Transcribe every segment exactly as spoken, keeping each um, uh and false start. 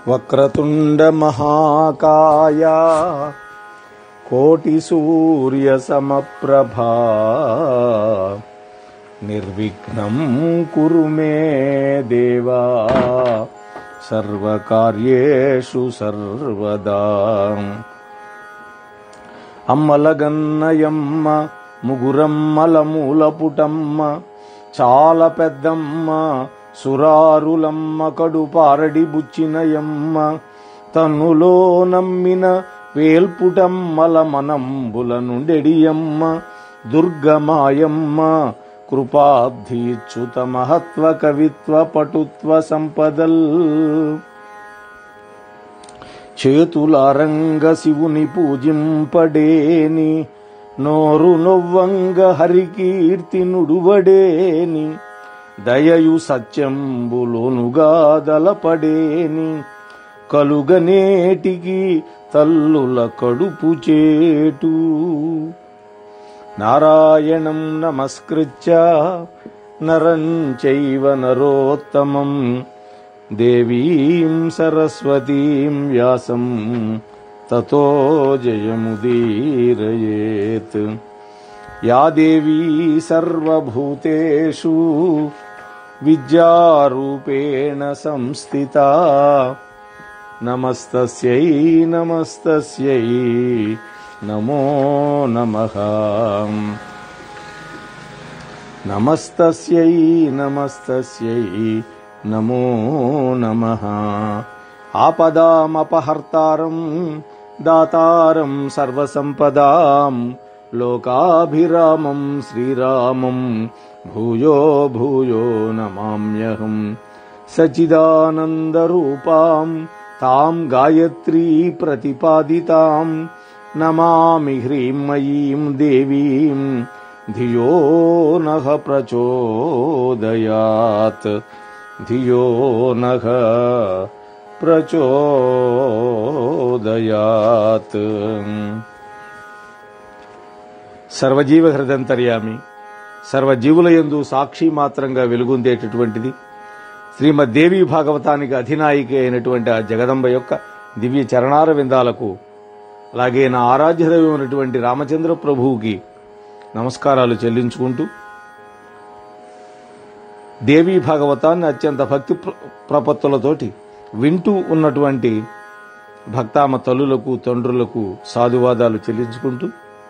వక్రతుండ మహాకాయ కోటి సూర్య సమప్రభా నిర్విఘ్నం కురు మే దేవా సర్వకార్యేషు సర్వదా. అమ్మలగన్నయమ్మ ముగురమ్మల మూలపుటమ్మ చాల పెద్దమ్మ సురారులమ్మ కడుపారడి బుచ్చినయమ్మ తన్నులో నమ్మిన వేల్పుటమ్మల మనంబుల నుండెడియమ్మ దుర్గమాయమ్మ కృపాబ్ధిచ్యుత మహత్వ కవిత్వ పటుత్వ సంపదల్. చేతులారంగ శివుని పూజింపడేని నోరు నొవ్వంగ హరికీర్తి నుడువడేని దయయు సత్యంబులోనుగా దలపడేని కలుగనేటికి తల్లుల కడుపు చేటు. నారాయణం నమస్కృత్య నరం చైవ నరోత్తమం దేవీం సరస్వతీం వ్యాసం తతో జయముదీరయేత్. యా దేవీ సర్వభూతేషు విద్యారూపేణ సంస్థితా నమస్తస్యై నమస్తస్యై నమో నమః. నమస్తస్యై నమస్తస్యై నమో నమః. ఆపదామపహర్తారం దాతారం సర్వసంపదాం లోకాభిరామం శ్రీరామం భూయో భూయో నమామ్యహం. సచిదానందరూపాం తాం గాయత్రీ ప్రతిపాదితాం నమామి హ్రీమయీం దేవీం ధియో నః ప్రచోదయాత్ ధియో నః ప్రచోదయాత్. సర్వజీవ హృదంతర్యామి సర్వజీవులయందు సాక్షి మాత్రంగా వెలుగొందేటటువంటిది శ్రీమద్దేవి భాగవతానికి అధినాయిక అయినటువంటి ఆ జగదంబ యొక్క దివ్య చరణార విందాలకు, అలాగే నా ఆరాధ్య దైవమైనటువంటి రామచంద్ర ప్రభువుకి నమస్కారాలు చెల్లించుకుంటూ దేవీ భాగవతాన్ని అత్యంత భక్తి ప్రపత్తులతోటి వింటూ ఉన్నటువంటి భక్తామ తల్లులకు తండ్రులకు సాధువాదాలు చెల్లించుకుంటూ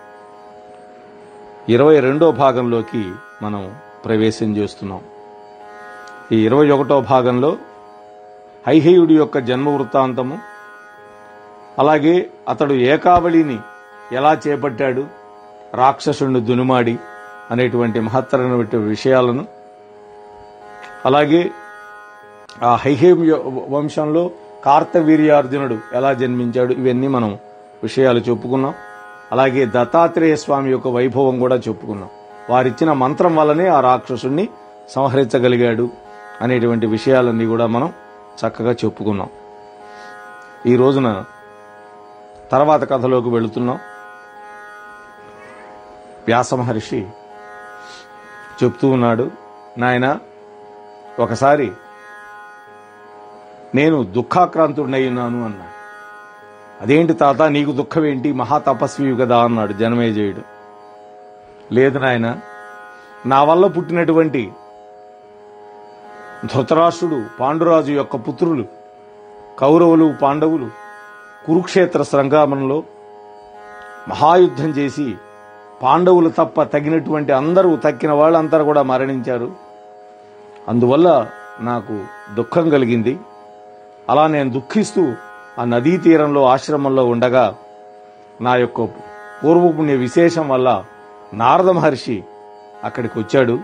ఇరవై రెండో భాగంలోకి మనం ప్రవేశం చేస్తున్నాం. ఈ ఇరవై ఒకటో భాగంలో హైహేయుడి యొక్క జన్మ వృత్తాంతము, అలాగే అతడు ఏకావళిని ఎలా చేపట్టాడు, రాక్షసుడిని దునుమాడి అనేటువంటి మహత్తరమైన విషయాలను, అలాగే ఆ హైహేయ వంశంలో కార్తవీర్యార్జునుడు ఎలా జన్మించాడు, ఇవన్నీ మనం విషయాలు చెప్పుకున్నాం. అలాగే దత్తాత్రేయ స్వామి యొక్క వైభవం కూడా చెప్పుకున్నాం. వారిచ్చిన మంత్రం వల్లనే ఆ రాక్షసుడిని సంహరించగలిగాడు అనేటువంటి విషయాలన్నీ కూడా మనం చక్కగా చెప్పుకున్నాం. ఈ రోజున తర్వాత కథలోకి వెళుతున్నాం. వ్యాస మహర్షి చెప్తూ ఉన్నాడు, నాయన ఒకసారి నేను దుఃఖాక్రాంతుడినయ్యున్నాను అన్నాడు. అదేంటి తాత, నీకు దుఃఖం ఏంటి, మహాతపస్వి కదా అన్నాడు జనమేజయుడు. లేదు నాయన, నా వల్ల పుట్టినటువంటి ధృతరాష్ట్రుడు పాండురాజు యొక్క పుత్రులు కౌరవులు పాండవులు కురుక్షేత్ర సంగ్రామంలో మహాయుద్ధం చేసి పాండవులు తప్ప తగినటువంటి అందరూ తక్కిన వాళ్ళందరూ కూడా మరణించారు. అందువల్ల నాకు దుఃఖం కలిగింది. అలా నేను దుఃఖిస్తూ ఆ నదీ తీరంలో ఆశ్రమంలో ఉండగా నా యొక్క పూర్వపుణ్య విశేషం వల్ల నారద మహర్షి అక్కడికి వచ్చాడు.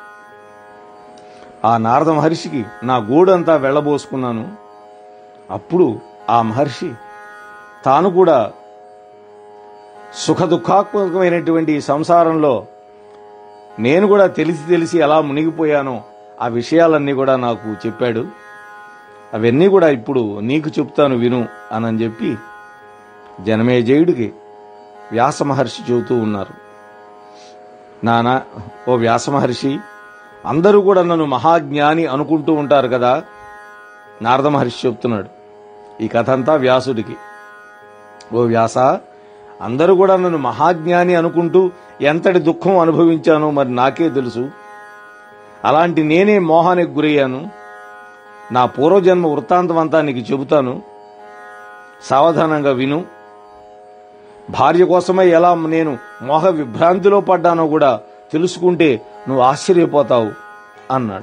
ఆ నారద మహర్షికి నా గూడంతా వెళ్ళబోసుకున్నాను. అప్పుడు ఆ మహర్షి తాను కూడా సుఖ దుఃఖాత్మకమైనటువంటి సంసారంలో నేను కూడా తెలిసి తెలిసి ఎలా మునిగిపోయానో ఆ విషయాలన్నీ కూడా నాకు చెప్పాడు. అవన్నీ కూడా ఇప్పుడు నీకు చెప్తాను విను అని చెప్పి జనమేజయుడికి వ్యాస మహర్షి చెబుతూ ఉన్నారు. నానా ఓ వ్యాస మహర్షి, అందరూ కూడా నన్ను మహాజ్ఞాని అనుకుంటూ ఉంటారు కదా. నారద మహర్షి చెప్తున్నాడు, ఈ కథ అంతా వ్యాసుడికి. ఓ వ్యాస, అందరూ కూడా నన్ను మహాజ్ఞాని అనుకుంటూ ఎంతటి దుఃఖం అనుభవించానో మరి నాకే తెలుసు. అలాంటి నేనే మోహానికి గురయ్యాను. నా పూర్వజన్మ వృత్తాంతం అంతా నీకు చెబుతాను, సావధానంగా విను. భార్య కోసమై ఎలా నేను మోహ విభ్రాంతిలో పడ్డానో కూడా తెలుసుకుంటే నువ్వు ఆశ్చర్యపోతావు అన్నాడు.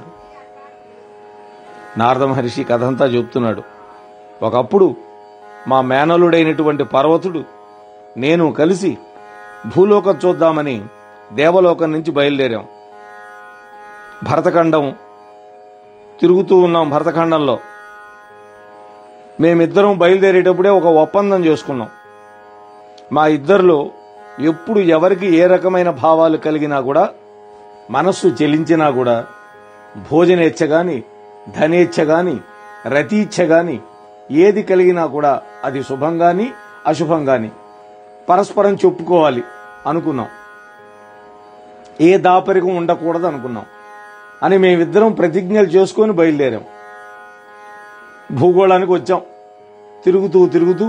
నారద మహర్షి కథ అంతా చెప్తున్నాడు. ఒకప్పుడు మా మేనలుడైనటువంటి పర్వతుడు నేను కలిసి భూలోకం చూద్దామని దేవలోకం నుంచి బయలుదేరాం. భరతఖండం తిరుగుతూ ఉన్నాం. భరతఖండంలో మేమిద్దరం బయలుదేరేటప్పుడే ఒక ఒప్పందం చేసుకున్నాం. మా ఇద్దరిలో ఎప్పుడు ఎవరికి ఏ రకమైన భావాలు కలిగినా కూడా, మనస్సు చెలించినా కూడా, భోజనేచ్ఛ గాని, ధనేచ్ఛ గాని, రతీచ్ఛ గాని ఏది కలిగినా కూడా అది శుభం గాని అశుభం గాని పరస్పరం చెప్పుకోవాలి అనుకున్నాం. ఏ దాపరికం ఉండకూడదు అనుకున్నాం అని మేమిద్దరం ప్రతిజ్ఞలు చేసుకొని బయలుదేరాం. భూగోళానికి వచ్చాం. తిరుగుతూ తిరుగుతూ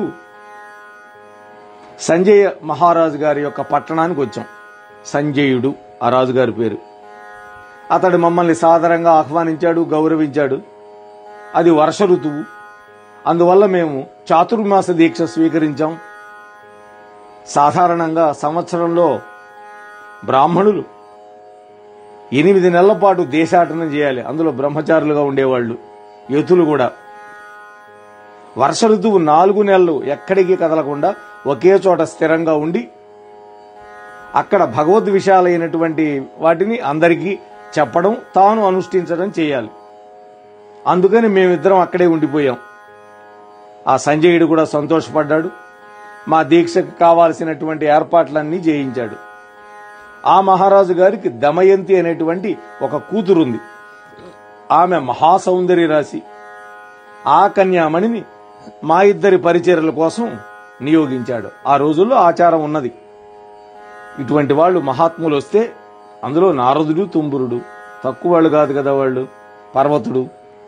సంజయ మహారాజు గారి యొక్క పట్టణానికి వచ్చాం. సంజయుడు ఆ రాజుగారి పేరు. అతడు మమ్మల్ని సాదరంగా ఆహ్వానించాడు, గౌరవించాడు. అది వర్ష ఋతువు, అందువల్ల మేము చాతుర్మాస దీక్ష స్వీకరించాం. సాధారణంగా సంవత్సరంలో బ్రాహ్మణులు ఎనిమిది నెలల పాటు దేశాటనం చేయాలి. అందులో బ్రహ్మచారులుగా ఉండేవాళ్లు, యతులు కూడా. వర్ష ఋతువు నాలుగు నెలలు ఎక్కడికి కదలకుండా ఒకే చోట స్థిరంగా ఉండి అక్కడ భగవద్ విషయాలైనటువంటి వాటిని అందరికీ చెప్పడం, తాను అనుష్ఠించడం చేయాలి. అందుకని మేమిద్దరం అక్కడే ఉండిపోయాం. ఆ సంజయుడు కూడా సంతోషపడ్డాడు. మా దీక్షకు కావాల్సినటువంటి ఏర్పాట్లన్నీ చేయించాడు. ఆ మహారాజు గారికి దమయంతి అనేటువంటి ఒక కూతురుంది. ఆమె మహాసౌందర్య రాశి. ఆ కన్యామణిని మా ఇద్దరి పరిచర్యల కోసం నియోగించాడు. ఆ రోజుల్లో ఆచారం ఉన్నది. ఇటువంటి వాళ్ళు మహాత్ములు వస్తే అందులో నారదుడు, తుంబురుడు తక్కువ వాళ్ళు కాదు కదా. వాళ్ళు పర్వతుడు,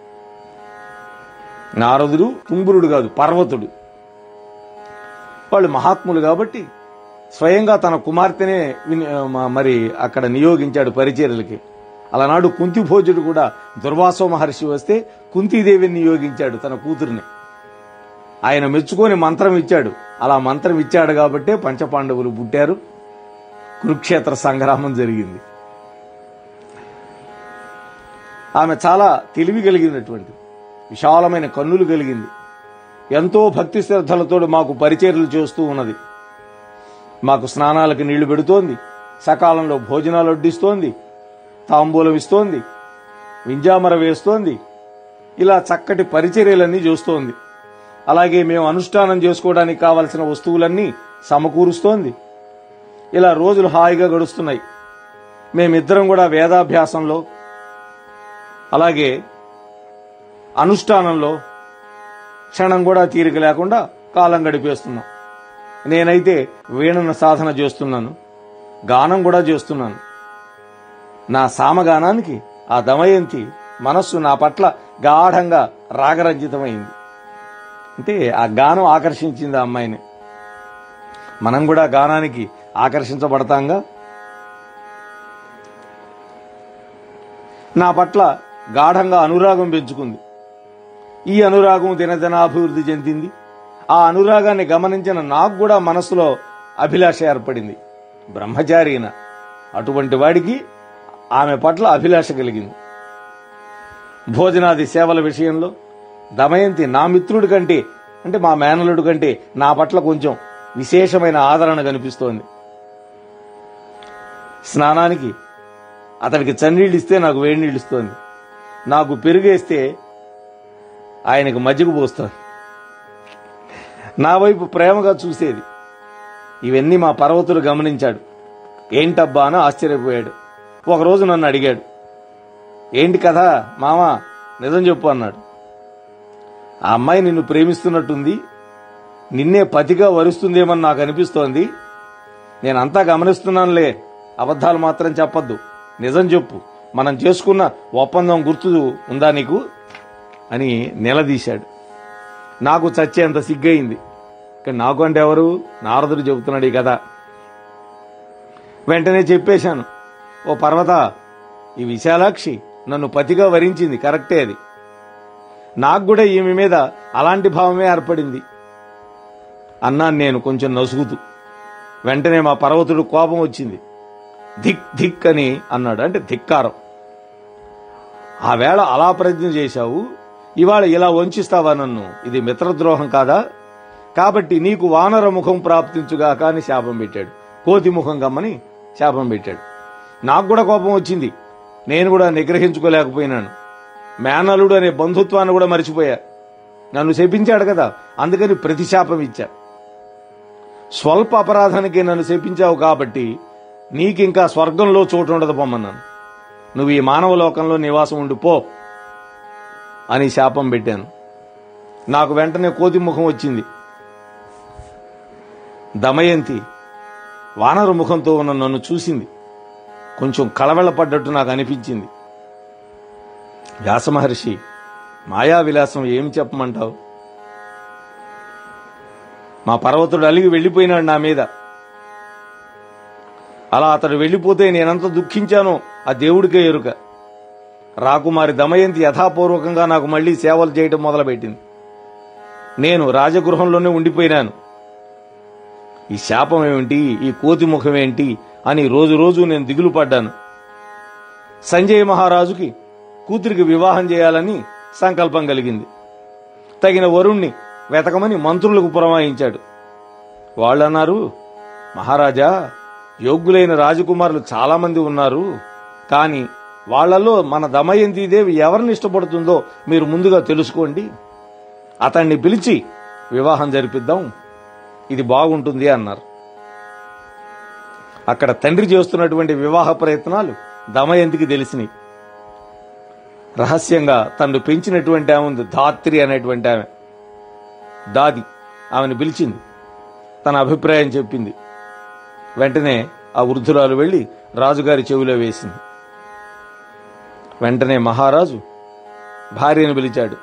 నారదుడు తుంబురుడు కాదు, పర్వతుడు. వాళ్ళు మహాత్ములు కాబట్టి స్వయంగా తన కుమార్తెనే మరి అక్కడ నియోగించాడు పరిచర్యలకి. అలనాడు కుంతిభోజుడు కూడా దుర్వాసో మహర్షి వస్తే కుంతీదేవిని నియోగించాడు, తన కూతురిని. ఆయన మెచ్చుకొని మంత్రం ఇచ్చాడు. అలా మంత్రం ఇచ్చాడు కాబట్టే పంచపాండవులు పుట్టారు. కురుక్షేత్ర సంగ్రామం జరిగింది. ఆమె చాలా తెలివి కలిగినటువంటి, విశాలమైన కన్నులు కలిగింది. ఎంతో భక్తి శ్రద్ధలతో మాకు పరిచర్యలు చేస్తూ ఉన్నది. మాకు స్నానాలకు నీళ్లు పెడుతోంది, సకాలంలో భోజనాలు వడ్డిస్తోంది, తాంబూలం ఇస్తోంది, వింజామర వేస్తోంది. ఇలా చక్కటి పరిచర్యలన్నీ చేస్తోంది. అలాగే మేము అనుష్ఠానం చేసుకోవడానికి కావలసిన వస్తువులన్నీ సమకూరుస్తోంది. ఇలా రోజులు హాయిగా గడుస్తున్నాయి. మేమిద్దరం కూడా వేదాభ్యాసంలో అలాగే అనుష్ఠానంలో క్షణం కూడా తీరిక లేకుండా కాలం గడిపేస్తున్నాం. నేనైతే వీణన సాధన చేస్తున్నాను, గానం కూడా చేస్తున్నాను. నా సామగానానికి ఆ దమయంతి మనస్సు నా పట్ల గాఢంగా రాగరంజితమైంది. అంటే ఆ గానం ఆకర్షించింది ఆ అమ్మాయిని. మనం కూడా గానానికి ఆకర్షించబడతాంగా. నా పట్ల గాఢంగా అనురాగం పెంచుకుంది. ఈ అనురాగం దినదినాభివృద్ధి చెందింది. ఆ అనురాగాన్ని గమనించిన నాకు కూడా మనసులో అభిలాష ఏర్పడింది. బ్రహ్మచారిన అటువంటి వాడికి ఆమె పట్ల అభిలాష కలిగింది. భోజనాది సేవల విషయంలో దమయంతి నా మిత్రుడి కంటే, అంటే మా మేనలుడి కంటే నా పట్ల కొంచెం విశేషమైన ఆదరణ కనిపిస్తోంది. స్నానానికి అతనికి చన్నీళ్ళు ఇస్తే నాకు వేడి నీళ్ళు ఇస్తోంది. నాకు పెరుగేస్తే ఆయనకు మజ్జిగ పోస్తోంది. నా వైపు ప్రేమగా చూసేది. ఇవన్నీ మా పర్వతుడు గమనించాడు. ఏంటబ్బా అని ఆశ్చర్యపోయాడు. ఒకరోజు నన్ను అడిగాడు, ఏంటి కథ మామ, నిజం చెప్పు అన్నాడు. ఆ అమ్మాయి నిన్ను ప్రేమిస్తున్నట్టుంది, నిన్నే పతిగా వరుస్తుందేమని నాకు అనిపిస్తోంది. నేనంతా గమనిస్తున్నానులే, అబద్ధాలు మాత్రం చెప్పొద్దు, నిజం చెప్పు, మనం చేసుకున్న ఒప్పందం గుర్తు ఉందా నీకు అని నిలదీశాడు. నాకు చచ్చేంత సిగ్గయింది. ఇక్కడ నాకు అంటే ఎవరు? నారదుడు చెబుతున్నాడు ఈ కథ. వెంటనే చెప్పేశాను, ఓ పర్వత, ఈ విశాలాక్షి నన్ను పతిగా వరించింది, కరెక్టే. అది నాకు కూడా ఈమె మీద అలాంటి భావమే ఏర్పడింది అన్నాను నేను కొంచెం నసుగుతూ. వెంటనే మా పర్వతుడు కోపం వచ్చింది. ధిక్ ధిక్ అని అన్నాడు, అంటే ధిక్కారం. ఆ వేళ అలా ప్రజ్ఞ చేశావు, ఇవాళ ఇలా వంచిస్తావా నన్ను? ఇది మిత్రద్రోహం కాదా? కాబట్టి నీకు వానర ముఖం ప్రాప్తించుగాక అని శాపం పెట్టాడు. కోతి ముఖం కమ్మని శాపం పెట్టాడు. నాకు కూడా కోపం వచ్చింది. నేను కూడా నిగ్రహించుకోలేకపోయినాను. మేనలుడు అనే బంధుత్వాన్ని కూడా మర్చిపోయా. నన్ను శపించాడు కదా, అందుకని ప్రతిశాపం ఇచ్చా. స్వల్ప అపరాధానికి నన్ను శపించావు కాబట్టి నీకింకా స్వర్గంలో చోటు ఉండదు పొమ్మన్నాను. నువ్వు ఈ మానవ లోకంలో నివాసం ఉండిపో అని శాపం పెట్టాను. నాకు వెంటనే కోతి ముఖం వచ్చింది. దమయంతి వానర ముఖంతో ఉన్న నన్ను చూసింది. కొంచెం కళవెళ్లపడ్డట్టు నాకు అనిపించింది. వ్యాసమహర్షి, మాయా విలాసం ఏమి చెప్పమంటావు? మా పర్వతుడు అలిగి వెళ్లిపోయినాడు నా మీద. అలా అతడు వెళ్లిపోతే నేనంత దుఃఖించానో ఆ దేవుడికే ఎరుక. రాకుమారి దమయంతి యథాపూర్వకంగా నాకు మళ్లీ సేవలు చేయడం మొదలుపెట్టింది. నేను రాజగృహంలోనే ఉండిపోయినాను. ఈ శాపం ఏమిటి, ఈ కోతి ముఖం ఏంటి అని రోజు రోజు నేను దిగులు పడ్డాను. సంజయ మహారాజుకి కూతురికి వివాహం చేయాలని సంకల్పం కలిగింది. తగిన వరుణ్ణి వెతకమని మంత్రులకు పురమాయించాడు. వాళ్ళన్నారు, మహారాజా, యోగ్యులైన రాజకుమారులు చాలా మంది ఉన్నారు, కాని వాళ్లలో మన దమయంతిదేవి ఎవరిని ఇష్టపడుతుందో మీరు ముందుగా తెలుసుకోండి. అతన్ని పిలిచి వివాహం జరిపిద్దాం, ఇది బాగుంటుంది అన్నారు. అక్కడ తండ్రి చేస్తున్నటువంటి వివాహ ప్రయత్నాలు దమయంతికి తెలిసినాయి. రహస్యంగా తను పెంచినటువంటి ఆమె ఉంది, ధాత్రి అనేటువంటి ఆమె, దాది, ఆమెను పిలిచింది. తన అభిప్రాయం చెప్పింది. వెంటనే ఆ వృద్ధురాలు వెళ్లి రాజుగారి చెవిలో వేసింది. వెంటనే మహారాజు భార్యను పిలిచాడు.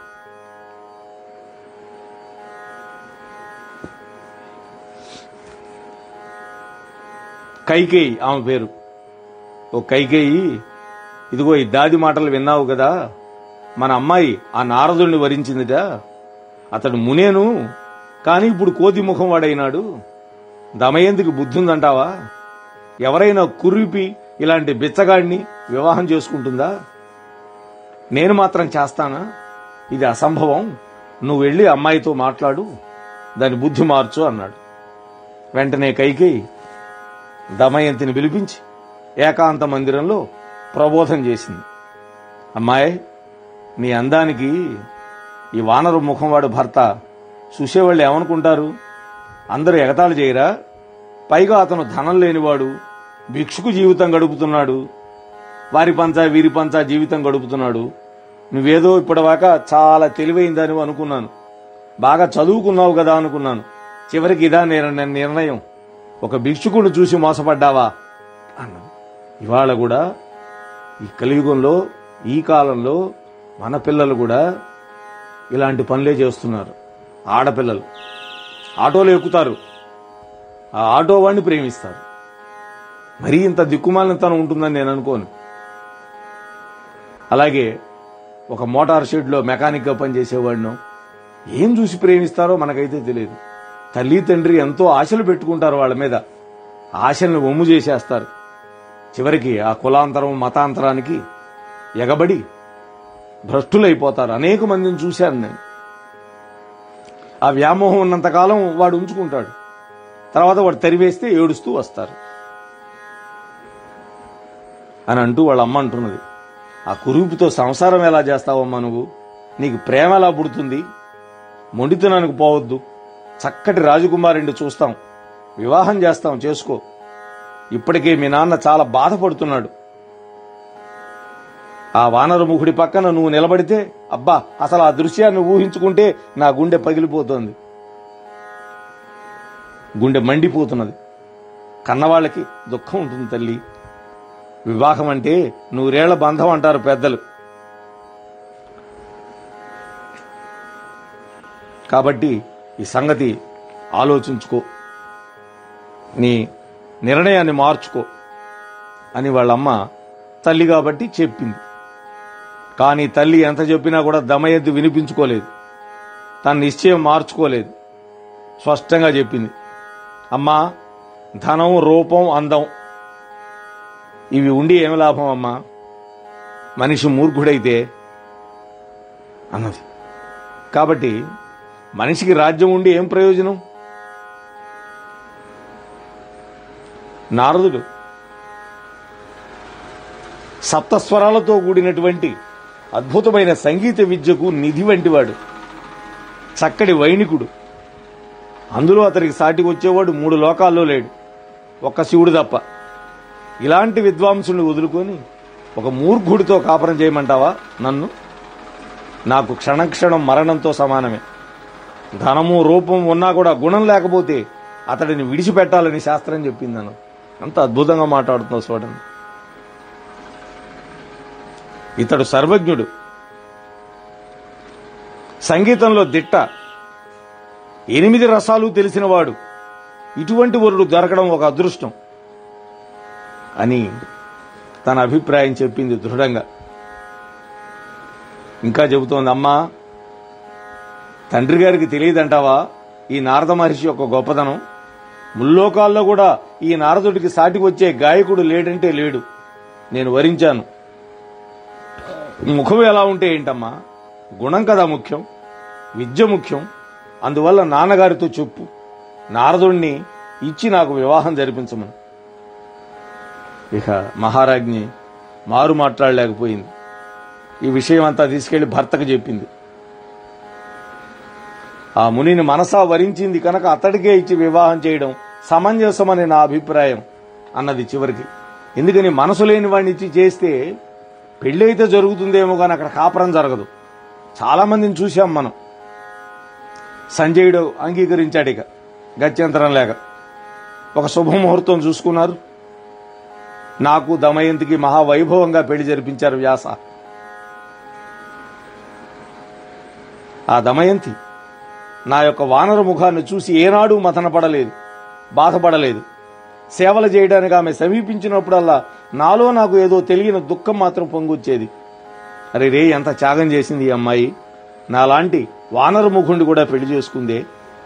కైకేయి ఆమె పేరు. ఓ కైకేయి, ఇదిగో ఈ దాది మాటలు విన్నావు కదా, మన అమ్మాయి ఆ నారదుడిని వరించిందిట. అతడు మునేను, కాని ఇప్పుడు కోతి ముఖం వాడైనాడు. దమయంతికి బుద్ధి ఉందంటావా? ఎవరైనా కుర్రిపి ఇలాంటి బిచ్చగాడిని వివాహం చేసుకుంటుందా? నేను మాత్రం చేస్తానా? ఇది అసంభవం. నువ్వు వెళ్లి అమ్మాయితో మాట్లాడు, దాని బుద్ధి మార్చు అన్నాడు. వెంటనే కైకేయి దమయంతిని పిలిపించి ఏకాంత మందిరంలో ప్రబోధం చేసింది. అమ్మాయి, నీ అందానికి ఈ వానర ముఖంవాడు భర్త చూసేవాళ్ళు ఏమనుకుంటారు? అందరూ ఎగతాళి చేయరా? పైగా అతను ధనం లేనివాడు, భిక్షుకు జీవితం గడుపుతున్నాడు, వారి పంచా వీరి పంచా జీవితం గడుపుతున్నాడు. నువ్వేదో ఇప్పటిదాకా చాలా తెలివైందని అనుకున్నాను, బాగా చదువుకున్నావు కదా అనుకున్నాను. చివరికి ఇదా నిర్ణయం, ఒక భిక్షుకుడు చూసి మోసపడ్డావా అన్నాడు. ఇవాళ కూడా ఈ కలియుగంలో, ఈ కాలంలో మన పిల్లలు కూడా ఇలాంటి పనులే చేస్తున్నారు. ఆడపిల్లలు ఆటోలో ఎక్కుతారు, ఆ ఆటో వాడిని ప్రేమిస్తారు. మరీ ఇంత దిక్కుమాలినతనం ఉంటుందని నేను అనుకోను. అలాగే ఒక మోటార్ షెడ్లో మెకానిక్గా పనిచేసేవాడిను ఏం చూసి ప్రేమిస్తారో మనకైతే తెలియదు. తల్లి తండ్రి ఎంతో ఆశలు పెట్టుకుంటారు వాళ్ళ మీద, ఆశలను ఒమ్ము చేసేస్తారు. చివరికి ఆ కులాంతరం మతాంతరానికి ఎగబడి భ్రష్టులైపోతారు. అనేక మందిని చూశాను నేను. ఆ వ్యామోహం ఉన్నంతకాలం వాడు ఉంచుకుంటాడు, తర్వాత వాడు తరివేస్తే ఏడుస్తూ వస్తారు అని అంటూ వాళ్ళ అమ్మ అంటున్నది. ఆ కురూపుతో సంసారం ఎలా చేస్తావమ్మా నువ్వు? నీకు ప్రేమ ఎలా పుడుతుంది? మొండితనానికి పోవద్దు, చక్కటి రాజకుమారుడిని చూస్తాం, వివాహం చేస్తాం, చేసుకో. ఇప్పటికే మీ నాన్న చాలా బాధపడుతున్నాడు. ఆ వానరముఖుడి పక్కన నువ్వు నిలబడితే, అబ్బా, అసలు ఆ దృశ్యాన్ని ఊహించుకుంటే నా గుండె పగిలిపోతోంది, గుండె మండిపోతున్నది. కన్నవాళ్ళకి దుఃఖం ఉంటుంది తల్లి. వివాహం అంటే నూరేళ్ల బంధం అంటారు పెద్దలు. కాబట్టి ఈ సంగతి ఆలోచించుకో, నీ నిర్ణయాన్ని మార్చుకో అని వాళ్ళమ్మ తల్లి కాబట్టి చెప్పింది. కానీ తల్లి ఎంత చెప్పినా కూడా దమయంతి వినిపించుకోలేదు, తన నిశ్చయం మార్చుకోలేదు. స్పష్టంగా చెప్పింది, అమ్మా ధనం, రూపం, అందం ఇవి ఉండి ఏమి లాభం అమ్మా, మనిషి మూర్ఖుడైతే అన్నది. కాబట్టి మనిషికి రాజ్యం ఉండి ఏం ప్రయోజనం? నారదుడు సప్తస్వరాలతో కూడినటువంటి అద్భుతమైన సంగీత విద్యకు నిధి వంటివాడు, చక్కటి వైణికుడు. అందులో అతనికి సాటికి వచ్చేవాడు మూడు లోకాల్లో లేడు, ఒక్క శివుడు తప్ప. ఇలాంటి విద్వాంసుని వదులుకొని ఒక మూర్ఖుడితో కాపురం చేయమంటావా నన్ను? నాకు క్షణక్షణం మరణంతో సమానమే. ధనము, రూపం ఉన్నా కూడా గుణం లేకపోతే అతడిని విడిచిపెట్టాలని శాస్త్రం చెప్పింది. నన్ను అంత అద్భుతంగా మాట్లాడుతున్నావు చూడండి. ఇతడు సర్వజ్ఞుడు, సంగీతంలో దిట్ట, ఎనిమిది రసాలు తెలిసినవాడు. ఇటువంటి వరుడు దొరకడం ఒక అదృష్టం అని తన అభిప్రాయం చెప్పింది దృఢంగా. ఇంకా చెబుతోంది, అమ్మా తండ్రి గారికి తెలియదంటావా ఈ నారద మహర్షి యొక్క గొప్పతనం? ముల్లోకాల్లో కూడా ఈ నారదుడికి సాటికి వచ్చే గాయకుడు లేడంటే లేడు. నేను వరించాను. ముఖం ఎలా ఉంటే ఏంటమ్మా, గుణం కదా ముఖ్యం, విద్య ముఖ్యం. అందువల్ల నాన్నగారితో చెప్పు, నారదుణ్ణి ఇచ్చి నాకు వివాహం జరిపించమని. ఇక మహారాజ్ఞి మారు మాట్లాడలేకపోయింది. ఈ విషయం అంతా తీసుకెళ్లి భర్తకు చెప్పింది. ఆ మునిని మనసా వరించింది కనుక అతడికే ఇచ్చి వివాహం చేయడం సమంజసమని నా అభిప్రాయం అన్నది చివరికి. ఎందుకని మనసు లేని వాడిని ఇచ్చి చేస్తే పెళ్ళైతే జరుగుతుందేమో కానీ అక్కడ కాపురం జరగదు. చాలా మందిని చూశాం మనం. సంజయుడు అంగీకరించాడు. ఇక గత్యంతరం లేక ఒక శుభముహూర్తం చూసుకున్నారు. నాకు దమయంతికి మహావైభవంగా పెళ్లి జరిపించారు వ్యాస. ఆ దమయంతి నా యొక్క వానర ముఖాన్ని చూసి ఏనాడూ మథనపడలేదు, బాధపడలేదు. సేవలు చేయడానికి ఆమె సమీపించినప్పుడల్లా నాలో నాకు ఏదో తెలియని దుఃఖం మాత్రం పొంగొచ్చేది. అరే రే, ఎంత త్యాగం చేసింది ఈ అమ్మాయి, నాలాంటి వానర ముఖుండి కూడా పెళ్లి చేసుకుందే.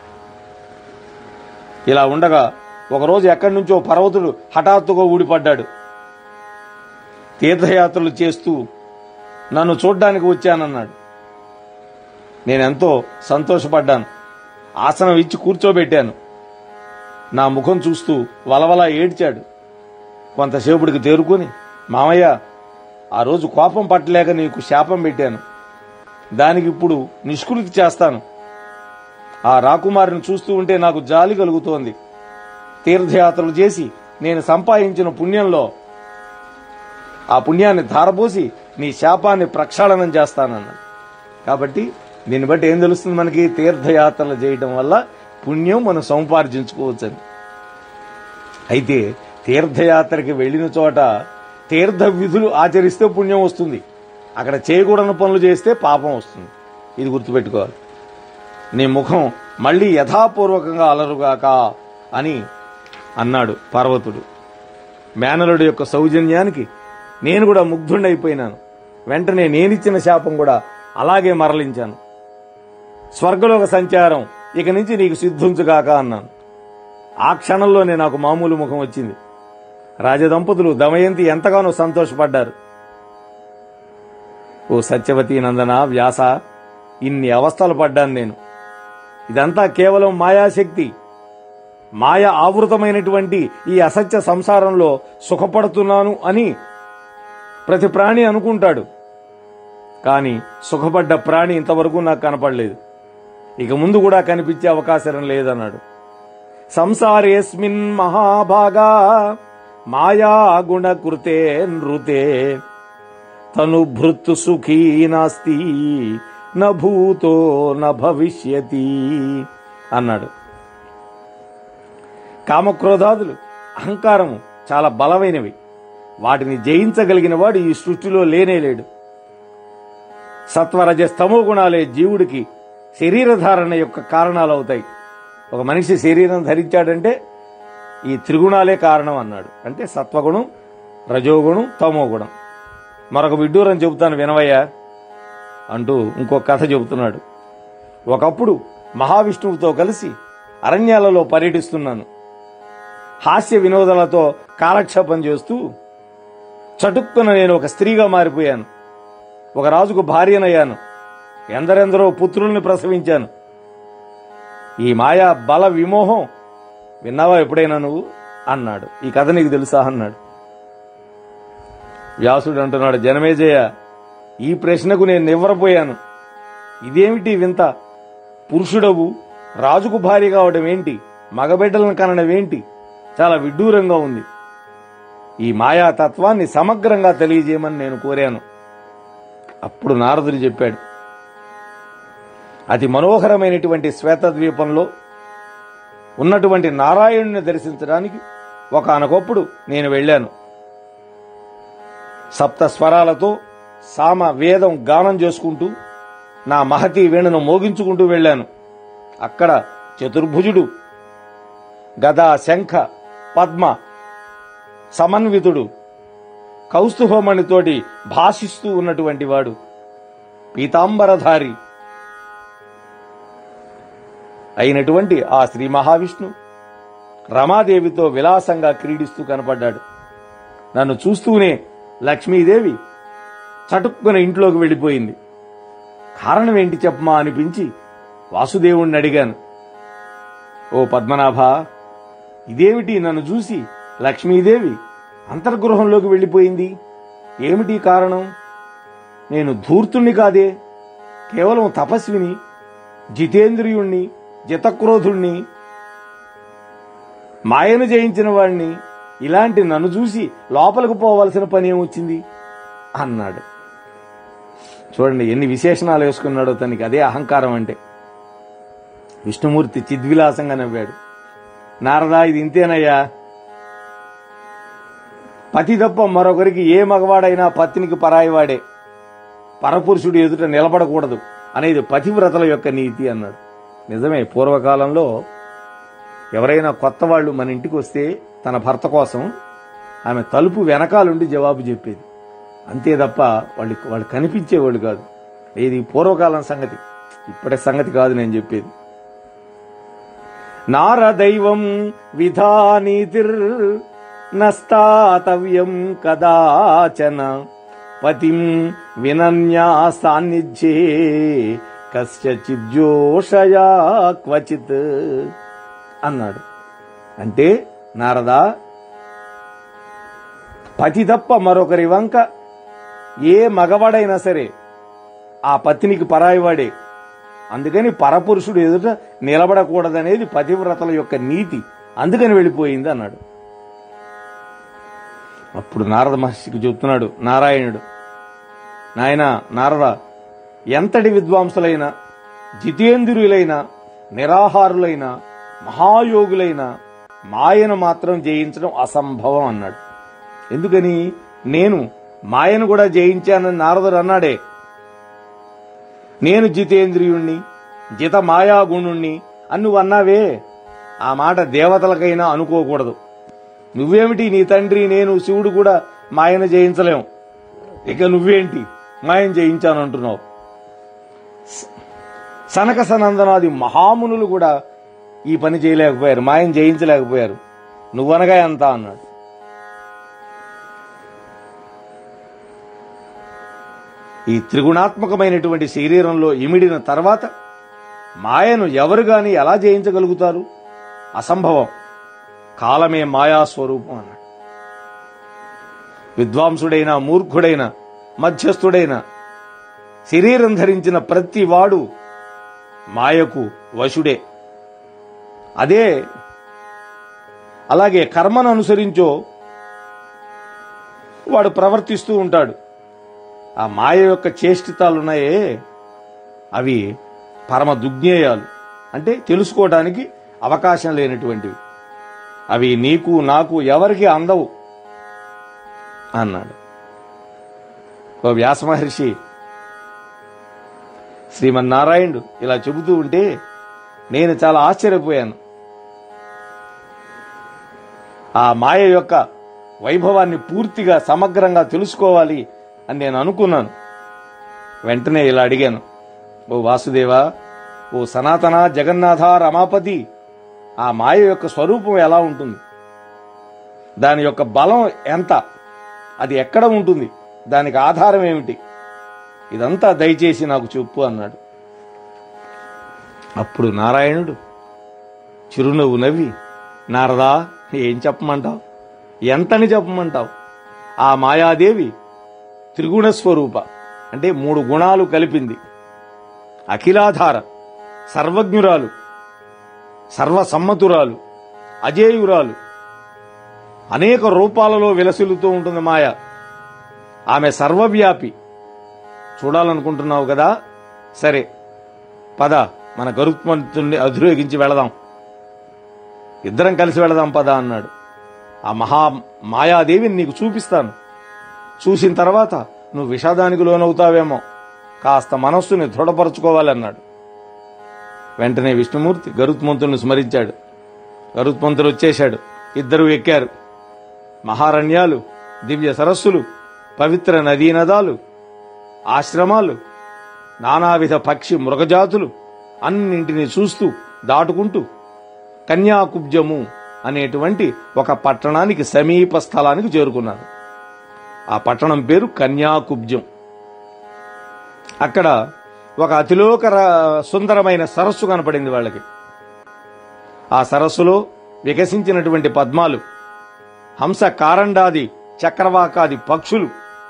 ఇలా ఉండగా ఒకరోజు ఎక్కడి నుంచో పర్వతుడు హఠాత్తుగా ఊడిపడ్డాడు. తీర్థయాత్రలు చేస్తూ నన్ను చూడ్డానికి వచ్చానన్నాడు. నేనెంతో సంతోషపడ్డాను. ఆసనం ఇచ్చి కూర్చోబెట్టాను. నా ముఖం చూస్తూ వలవలా ఏడ్చాడు. కొంతసేపుడికి తేరుకుని, మామయ్య ఆ రోజు కోపం పట్టలేక నీకు శాపం పెట్టాను, దానికి ఇప్పుడు నిష్కృతి చేస్తాను. ఆ రాకుమారిని చూస్తూ ఉంటే నాకు జాలి కలుగుతోంది. తీర్థయాత్రలు చేసి నేను సంపాదించిన పుణ్యంలో ఆ పుణ్యాన్ని ధారపోసి నీ శాపాన్ని ప్రక్షాళనం చేస్తానన్నాడు. కాబట్టి దీన్ని బట్టి ఏం తెలుస్తుంది మనకి? తీర్థయాత్రలు చేయడం వల్ల పుణ్యం మనం సంపార్జించుకోవచ్చని. అయితే తీర్థయాత్రకి వెళ్లిన చోట తీర్థ విధులు ఆచరిస్తే పుణ్యం వస్తుంది, అక్కడ చేయకూడని పనులు చేస్తే పాపం వస్తుంది. ఇది గుర్తుపెట్టుకోవాలి. నీ ముఖం మళ్లీ యథాపూర్వకంగా అలరుగాక అని అన్నాడు పర్వతుడు. మేనలుడి యొక్క సౌజన్యానికి నేను కూడా ముగ్ధుండైపోయినాను. వెంటనే నేనిచ్చిన శాపం కూడా అలాగే మరలించాను. స్వర్గలోక సంచారం ఇక నుంచి నీకు సిద్ధించుగాక అన్నాను. ఆ క్షణంలోనే నాకు మామూలు ముఖం వచ్చింది. రాజదంపతులు దమయంతి ఎంతగానో సంతోషపడ్డారు. ఓ సత్యవతి నందన, వ్యాస, ఇన్ని అవస్థలు పడ్డాను నేను. ఇదంతా కేవలం మాయాశక్తి. మాయ ఆవృతమైనటువంటి ఈ అసత్య సంసారంలో సుఖపడుతున్నాను అని ప్రతి ప్రాణి అనుకుంటాడు. కానీ సుఖపడ్డ ప్రాణి ఇంతవరకు నాకు కనపడలేదు, ఇక ముందు కూడా కనిపించే అవకాశం లేదన్నాడు. సంసారేస్మిన్ మహాభాగా మాయా గుణకృతే నృతే తను భృత్ సుఖీ నాస్తి న భూతో న భవిష్యతి అన్నాడు. కామక్రోధాదులు, అహంకారము చాలా బలమైనవి. వాటిని జయించగలిగిన వాడు ఈ సృష్టిలో లేనేలేడు. సత్వరజ స్తమో గుణాలే జీవుడికి శరీరధారణ యొక్క కారణాలు అవుతాయి. ఒక మనిషి శరీరం ధరించాడంటే ఈ త్రిగుణాలే కారణం అన్నాడు. అంటే సత్వగుణం, రజోగుణం, తమోగుణం. మరొక విడ్డూరం చెబుతాను వినవయ్యా అంటూ ఇంకొక కథ చెబుతున్నాడు. ఒకప్పుడు మహావిష్ణువుతో కలిసి అరణ్యాలలో పర్యటిస్తున్నాను. హాస్య వినోదాలతో కాలక్షేపం చేస్తూ చటుక్కున నేను ఒక స్త్రీగా మారిపోయాను. ఒక రాజుకు భార్యనయ్యాను. ఎందరెందరో పుత్రుల్ని ప్రసవించాను. ఈ మాయా బల విమోహం విన్నావా ఎప్పుడైనా నువ్వు అన్నాడు. ఈ కథ నీకు తెలుసా అన్నాడు. వ్యాసుడు అంటున్నాడు, జనమేజయ, ఈ ప్రశ్నకు నేను నివ్వరపోయాను. ఇదేమిటి వింత? పురుషుడవు రాజుకు భార్య కావడం ఏంటి? మగబిడ్డలను కనడం ఏంటి? చాలా విడ్డూరంగా ఉంది. ఈ మాయాతత్వాన్ని సమగ్రంగా తెలియజేయమని నేను కోరాను. అప్పుడు నారదుడు చెప్పాడు, అతి మనోహరమైనటువంటి శ్వేతద్వీపంలో ఉన్నటువంటి నారాయణుని దర్శించడానికి ఒకానొకప్పుడు నేను వెళ్ళాను. సప్త స్వరాలతో సామ వేదం గానం చేసుకుంటూ నా మహతీ వీణను మోగించుకుంటూ వెళ్ళాను. అక్కడ చతుర్భుజుడు గదా శంఖ పద్మ సమన్వితుడు కౌస్తుభమణితోటి భాషిస్తూ ఉన్నటువంటి వాడు పీతాంబరధారి అయినటువంటి ఆ శ్రీ మహావిష్ణు రమాదేవితో విలాసంగా క్రీడిస్తూ కనపడ్డాడు. నన్ను చూస్తూనే లక్ష్మీదేవి చటుక్కున ఇంట్లోకి వెళ్ళిపోయింది. కారణం ఏంటి చెప్పమా అనిపించి వాసుదేవుణ్ణి అడిగాను. ఓ పద్మనాభ, ఇదేమిటి నన్ను చూసి లక్ష్మీదేవి అంతర్గృహంలోకి వెళ్ళిపోయింది? ఏమిటి కారణం? నేను ధూర్తుణ్ణి కాదే, కేవలం తపస్విని, జితేంద్రియుణ్ణి, జితక్రోధుణ్ణి, మాయను జయించిన వాణ్ణి. ఇలాంటి నన్ను చూసి లోపలికి పోవలసిన పని ఏమొచ్చింది అన్నాడు. చూడండి ఎన్ని విశేషణాలు వేసుకున్నాడో తనకి. అదే అహంకారం అంటే. విష్ణుమూర్తి చిద్విలాసంగా నవ్వాడు. నారదా, ఇది ఇంతేనయ్యా. పతి తప్ప మరొకరికి ఏ మగవాడైనా పత్నికి పరాయివాడే. పరపురుషుడు ఎదుట నిలబడకూడదు అనేది పతివ్రతల యొక్క నీతి అన్నాడు. నిజమే, పూర్వకాలంలో ఎవరైనా కొత్త వాళ్ళు మన ఇంటికి వస్తే తన భర్త కోసం ఆమె తలుపు వెనకాలుండి జవాబు చెప్పేది. అంతే తప్ప వాళ్ళు వాళ్ళు కనిపించేవాళ్ళు కాదు. ఇది పూర్వకాలం సంగతి, ఇప్పటి సంగతి కాదు నేను చెప్పేది. నారదైవం విధానీతిర్ నస్తాతవ్యం కదాచన పతిం వినన్యా సాన్నిధ్యే కస్యచిజ్జోషయా క్వచిత్ అన్నాడు. అంటే నారదా, పతి తప్ప మరొకరి వంక ఏ మగవాడైనా సరే ఆ పత్నికి పరాయివాడే. అందుకని పరపురుషుడు ఎదుట నిలబడకూడదనేది పతివ్రతల యొక్క నీతి. అందుకని వెళ్ళిపోయింది అన్నాడు. అప్పుడు నారద మహర్షికి చెప్తున్నాడు నారాయణుడు, నాయనా నారద, ఎంతటి విద్వాంసులైన, జితేంద్రులైన, నిరాహారులైన, మహాయోగులైన మాయను మాత్రం జయించడం అసంభవం అన్నాడు. ఎందుకని? నేను మాయను కూడా జయించానని నారదుడు అన్నాడే. నేను జితేంద్రియుణ్ణి, జిత మాయాగుణుణ్ణి అని నువ్వు అన్నావే, ఆ మాట దేవతలకైనా అనుకోకూడదు. నువ్వేమిటి, నీ తండ్రి నేను శివుడు కూడా మాయను జయించలేం, ఇక నువ్వేంటి మాయను జయించానంటున్నావు? సనక సనందనాది మహామునులు కూడా ఈ పని చేయలేకపోయారు, మాయను జయించలేకపోయారు. నువ్వనగా ఎంత అన్నాడు. ఈ త్రిగుణాత్మకమైనటువంటి శరీరంలో ఇమిడిన తర్వాత మాయను ఎవరు గాని ఎలా జయించగలుగుతారు? అసంభవం. కాలమే మాయాస్వరూపం అన్నాడు. విద్వాంసుడైన, మూర్ఖుడైన, మధ్యస్థుడైన శరీరం ధరించిన ప్రతి వాడు మాయకు వశుడే. అదే అలాగే కర్మను అనుసరించో వాడు ప్రవర్తిస్తూ ఉంటాడు. ఆ మాయ యొక్క చేష్టితాలున్నాయే అవి పరమ దుగ్నేయాలు, అంటే తెలుసుకోవడానికి అవకాశం లేనటువంటివి. అవి నీకు నాకు ఎవరికి అందవు అన్నాడు. ఓ వ్యాస మహర్షి శ్రీమన్నారాయణుడు ఇలా చెబుతూ ఉంటే నేను చాలా ఆశ్చర్యపోయాను. ఆ మాయ యొక్క వైభవాన్ని పూర్తిగా సమగ్రంగా తెలుసుకోవాలి అని నేను అనుకున్నాను. వెంటనే ఇలా అడిగాను, ఓ వాసుదేవా, ఓ సనాతన జగన్నాథ రమాపతి, ఆ మాయ యొక్క స్వరూపం ఎలా ఉంటుంది, దాని యొక్క బలం ఎంత, అది ఎక్కడ ఉంటుంది, దానికి ఆధారం ఏమిటి, ఇదంతా దయచేసి నాకు చెప్పు అన్నాడు. అప్పుడు నారాయణుడు చిరునవ్వు నవ్వి, నారదా, ఏం చెప్పమంటావు, ఎంతని చెప్పమంటావు, ఆ మాయాదేవి త్రిగుణ స్వరూప, అంటే మూడు గుణాలు కలిపింది, అఖిలాధార, సర్వజ్ఞురాలు, సర్వసమ్మతురాలు, అజేయురాలు, అనేక రూపాలలో విలసిల్లుతూ ఉంటుంది మాయ. ఆమె సర్వవ్యాపి. చూడాలనుకుంటున్నావు కదా, సరే పద, మన గరుత్మంతుణ్ణి అధిరోగించి వెళదాం, ఇద్దరం కలిసి వెళదాం పద అన్నాడు. ఆ మహా మాయాదేవిని నీకు చూపిస్తాను, చూసిన తర్వాత నువ్వు విషాదానికి లోనవుతావేమో, కాస్త మనస్సుని దృఢపరచుకోవాలన్నాడు. వెంటనే విష్ణుమూర్తి గరుత్మంతుని స్మరించాడు. గరుత్మంతుడు వచ్చేశాడు. ఇద్దరు ఎక్కారు. మహారణ్యాలు, దివ్య సరస్సులు, పవిత్ర నదీనదాలు, ఆశ్రమాలు, నానావిధ పక్షి మృగజాతులు అన్నింటినీ చూస్తూ దాటుకుంటూ కన్యాకుబ్జము అనేటువంటి ఒక పట్టణానికి సమీప స్థలానికి చేరుకున్నారు. ఆ పట్టణం పేరు కన్యాకుబ్జం. అక్కడ ఒక అతిలోక సుందరమైన సరస్సు కనపడింది వాళ్ళకి. ఆ సరస్సులో వికసించినటువంటి పద్మాలు, హంస కారండాది చక్రవాకాది పక్షులు,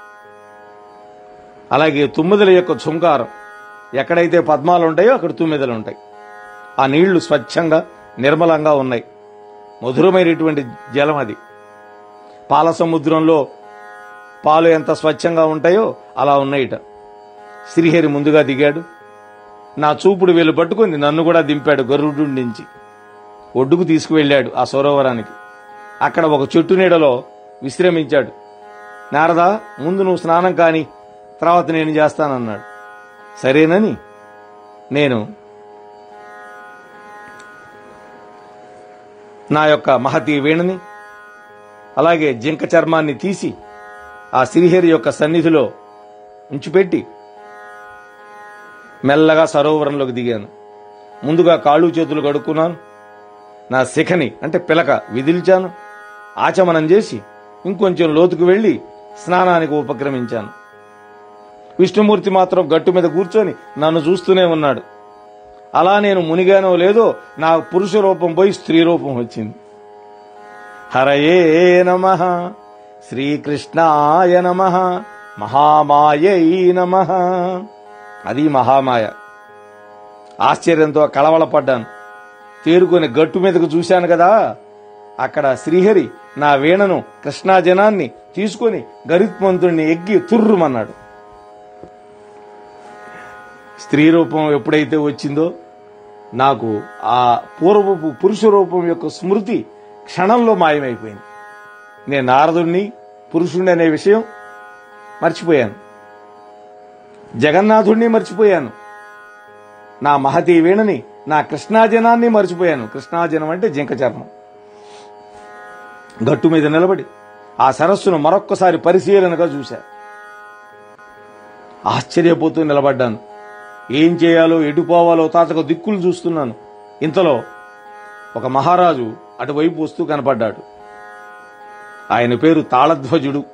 అలాగే తుమ్మిదల యొక్క ఝుంకారం. ఎక్కడైతే పద్మాలు ఉంటాయో అక్కడ తుమ్మిదలు ఉంటాయి. ఆ నీళ్లు స్వచ్ఛంగా నిర్మలంగా ఉన్నాయి. మధురమైనటువంటి జలం అది. పాల సముద్రంలో పాలు ఎంత స్వచ్ఛంగా ఉంటాయో అలా ఉన్నాయిట. శ్రీహరి ముందుగా దిగాడు. నా చూపుడు వేలు పట్టుకుని నన్ను కూడా దింపాడు. గరుడు నుంచి ఒడ్డుకు తీసుకువెళ్ళాడు ఆ సరోవరానికి. అక్కడ ఒక చెట్టు నీడలో విశ్రమించాడు. నారదా, ముందు నువ్వు స్నానం కాని, తర్వాత నేను చేస్తానన్నాడు. సరేనని నేను నా యొక్క మహతీ వీణని అలాగే జింక చర్మాన్ని తీసి ఆ శ్రీహరి యొక్క సన్నిధిలో ఉంచిపెట్టి మెల్లగా సరోవరంలోకి దిగాను. ముందుగా కాళ్ళు చేతులు కడుక్కున్నాను. నా శిఖని అంటే పిలక విదిల్చాను. ఆచమనం చేసి ఇంకొంచెం లోతుకు వెళ్లి స్నానానికి ఉపక్రమించాను. విష్ణుమూర్తి మాత్రం గట్టు మీద కూర్చొని నన్ను చూస్తూనే ఉన్నాడు. అలా నేను మునిగానో లేదో నా పురుష రూపం పోయి స్త్రీ రూపం వచ్చింది. హరయే నమః, శ్రీకృష్ణాయ నమః, మహామాయై నమః. అది మహామాయ. ఆశ్చర్యంతో కలవలపడ్డాను. తేరుకొని గట్టు మీదకు చూశాను కదా, అక్కడ శ్రీహరి నా వీణను కృష్ణాజనాన్ని తీసుకుని గరుత్మంతుడిని ఎగ్గి తుర్రుమన్నాడు. స్త్రీ రూపం ఎప్పుడైతే వచ్చిందో నాకు ఆ పూర్వపు పురుష రూపం యొక్క స్మృతి క్షణంలో మాయమైపోయింది. నేను నారదుణ్ణి పురుషుణ్ణి అనే విషయం మర్చిపోయాను. జగన్నాథుణ్ణి మర్చిపోయాను. నా మహతీ వీణని, నా కృష్ణాజనాన్ని మర్చిపోయాను. కృష్ణాజనం అంటే జింక చర్మం. గట్టు మీద నిలబడి ఆ సరస్సును మరొక్కసారి పరిశీలనగా చూశా. ఆశ్చర్యపోతూ నిలబడ్డాను. ఏం చేయాలో ఎటు పోవాలో తాతకు దిక్కులు చూస్తున్నాను. ఇంతలో ఒక మహారాజు అటువైపు వస్తూ కనపడ్డాడు. ఆయన పేరు తాళధ్వజుడు.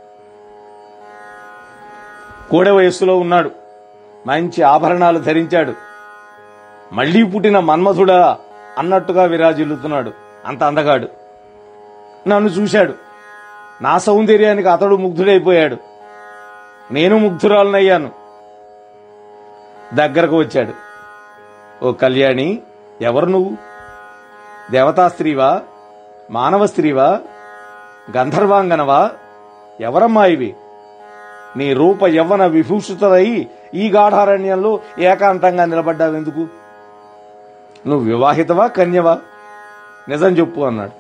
కోడె వయస్సులో ఉన్నాడు. మంచి ఆభరణాలు ధరించాడు. మళ్లీ పుట్టిన మన్మధుడా అన్నట్టుగా విరాజిల్లుతున్నాడు. అంత అందగాడు. నన్ను చూశాడు. నా సౌందర్యానికి అతడు ముగ్ధుడైపోయాడు. నేను ముగ్ధురాలనయ్యాను. దగ్గరకు వచ్చాడు. ఓ కళ్యాణి, ఎవరు నువ్వు? దేవతా స్త్రీవా, మానవ స్త్రీవా, గంధర్వాంగనవా? ఎవరమ్మా ఇవి? నీ రూప యవ్వన విభూషితై ఈ గాఢారణ్యంలో ఏకాంతంగా నిలబడ్డావెందుకు? నువ్వు వివాహితవా, కన్యవా? నిజం చెప్పు అన్నాడు.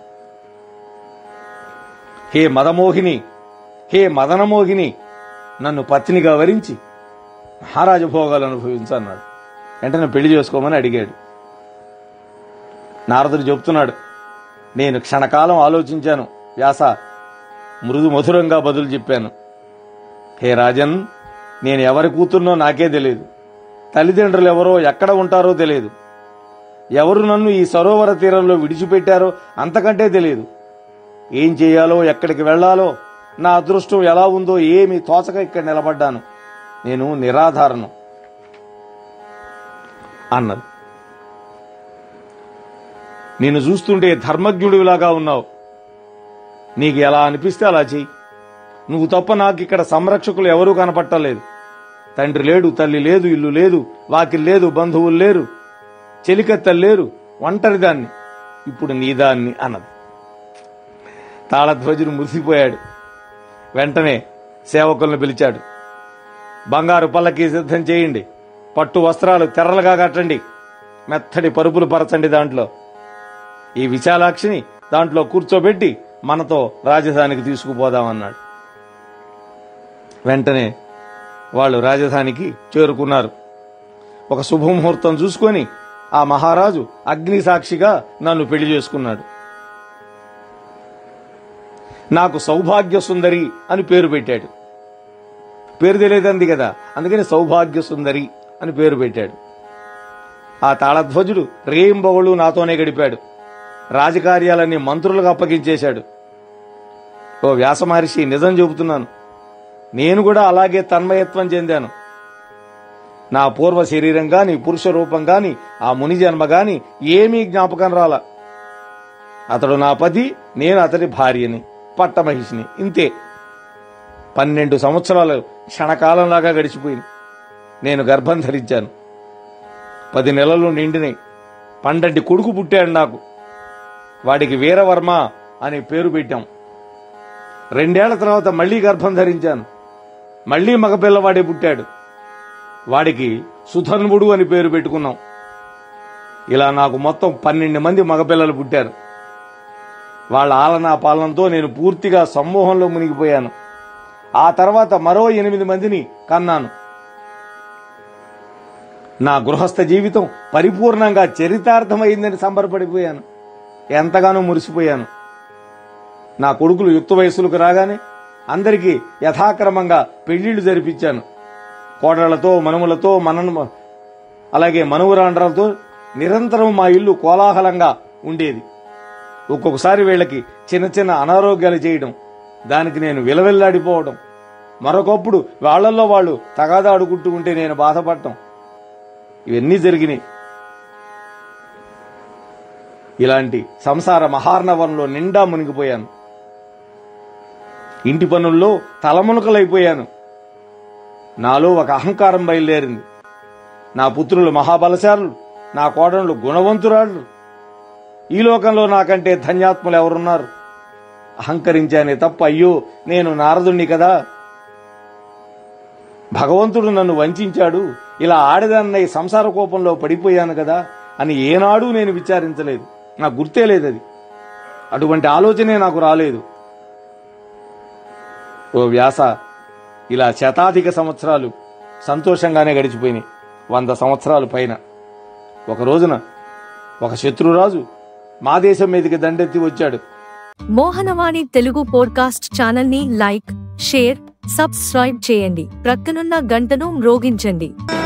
హే మదమోహిని, హే మదనమోహిని, నన్ను పత్నిగా వరించి మహారాజభోగాలు అనుభవించన్నాడు. వెంటనే పెళ్లి చేసుకోమని అడిగాడు. నారదుడు చెప్తున్నాడు, నేను క్షణకాలం ఆలోచించాను వ్యాస, మృదు మధురంగా బదులు చెప్పాను. హే రాజన్, నేను ఎవరి కూతుర్నో నాకే తెలియదు. తల్లిదండ్రులు ఎవరో ఎక్కడ ఉంటారో తెలియదు. ఎవరు నన్ను ఈ సరోవర తీరంలో విడిచిపెట్టారో అంతకంటే తెలియదు. ఏం చేయాలో, ఎక్కడికి వెళ్లాలో, నా అదృష్టం ఎలా ఉందో ఏమీ తోచక ఇక్కడ నిలబడ్డాను. నేను నిరాధారను అన్నది. నేను చూస్తుంటే ధర్మజ్ఞుడిలాగా ఉన్నావు. నీకు ఎలా అనిపిస్తే అలా చెయ్యి. నువ్వు తప్ప నాకు ఇక్కడ సంరక్షకులు ఎవరూ కనపట్టలేదు. తండ్రి లేడు, తల్లి లేదు, ఇల్లు లేదు, వాకిల్ లేదు, బంధువులు లేరు, చెలికత్తలు లేరు, ఒంటరిదాన్ని. ఇప్పుడు నీదాన్ని అన్నది. తాళధ్వజుడు మురిసిపోయాడు. వెంటనే సేవకులను పిలిచాడు. బంగారు పల్లకి సిద్ధం చేయండి, పట్టు వస్త్రాలు తెర్రలుగా కట్టండి, మెత్తడి పరుపులు పరచండి, దాంట్లో ఈ విశాలాక్షిని దాంట్లో కూర్చోబెట్టి మనతో రాజధానికి తీసుకుపోదామన్నాడు. వెంటనే వాళ్ళు రాజధానికి చేరుకున్నారు. ఒక శుభముహూర్తం చూసుకొని ఆ మహారాజు అగ్ని సాక్షిగా నన్ను పెళ్లి చేసుకున్నాడు. నాకు సౌభాగ్య సుందరి అని పేరు పెట్టాడు. పేరు తెలియదంది కదా, అందుకని సౌభాగ్య సుందరి అని పేరు పెట్టాడు. ఆ తాళధ్వజుడు రేయింబవళ్ళు నాతోనే గడిపాడు. రాజకార్యాలన్నీ మంత్రులకు అప్పగించేశాడు. ఓ వ్యాస మహర్షి, నిజం చెబుతున్నాను, నేను కూడా అలాగే తన్మయత్వం చెందాను. నా పూర్వ శరీరం గాని, పురుష రూపం గాని, ఆ ముని జన్మ గాని ఏమీ జ్ఞాపకం రాల. అతడు నా పతి, నేను అతడి భార్యని, పట్టమహిషిని. ఇంతే. పన్నెండు సంవత్సరాలు క్షణకాలంలాగా గడిచిపోయింది. నేను గర్భం ధరించాను. పది నెలలు నిండినాయి. పండంటి కొడుకు పుట్టాడు నాకు. వాడికి వీరవర్మ అనే పేరు పెట్టాం. రెండేళ్ల తర్వాత మళ్లీ గర్భం ధరించాను. మళ్లీ మగపిల్లవాడే పుట్టాడు. వాడికి సుధన్వుడు అని పేరు పెట్టుకున్నాం. ఇలా నాకు మొత్తం పన్నెండు మంది మగపిల్లలు పుట్టారు. వాళ్ళ ఆలనా పాలనతో నేను పూర్తిగా సమ్మోహంలో మునిగిపోయాను. ఆ తర్వాత మరో ఎనిమిది మందిని కన్నాను. నా గృహస్థ జీవితం పరిపూర్ణంగా చరితార్థమైందని సంబరపడిపోయాను. ఎంతగానో మురిసిపోయాను. నా కొడుకులు యుక్త వయస్సులకు రాగానే అందరికీ యథాక్రమంగా పెళ్లిళ్లు జరిపించాను. కోడళ్లతో, మనుమలతో, మనను అలాగే మనువురాండ్రలతో నిరంతరం మా ఇల్లు కోలాహలంగా ఉండేది. ఒక్కొక్కసారి వీళ్ళకి చిన్న చిన్న అనారోగ్యాలు చేయడం, దానికి నేను విలవిల్లాడిపోవడం, మరొకప్పుడు వాళ్లల్లో వాళ్ళు తగాదా ఆడుకుంటూ ఉంటే నేను బాధపడటం, ఇవన్నీ జరిగినాయి. ఇలాంటి సంసార మహార్ణవంలో నిండా మునిగిపోయాను. ఇంటి పనుల్లో తలమునకలైపోయాను. నాలో ఒక అహంకారం బయలుదేరింది. నా పుత్రులు మహాబలశాలులు, నా కోడళ్ళు గుణవంతురాళ్ళు. ఈ లోకంలో నాకంటే ధన్యాత్ములు ఎవరున్నారు? అహంకరించానే తప్ప, అయ్యో నేను నారదుణ్ణి కదా, భగవంతుడు నన్ను వంచాడు, ఇలా ఆడదాన్నై సంసార కోపంలో పడిపోయాను కదా అని ఏనాడూ నేను విచారించలేదు. నాకు గుర్తే లేదు అది. అటువంటి ఆలోచనే నాకు రాలేదు. ఓ వ్యాస, ఇలా శతాధిక సంవత్సరాలు సంతోషంగానే గడిచిపోయినాయి. వంద సంవత్సరాలు పైన. ఒక రోజున ఒక శత్రురాజు మా దేశం మీదకి దండెత్తి వచ్చాడు. మోహనవాణి తెలుగు పోడ్కాస్ట్ ఛానల్ ని లైక్, షేర్, సబ్స్క్రైబ్ చేయండి. ప్రక్కనున్న గంటను మ్రోగించండి.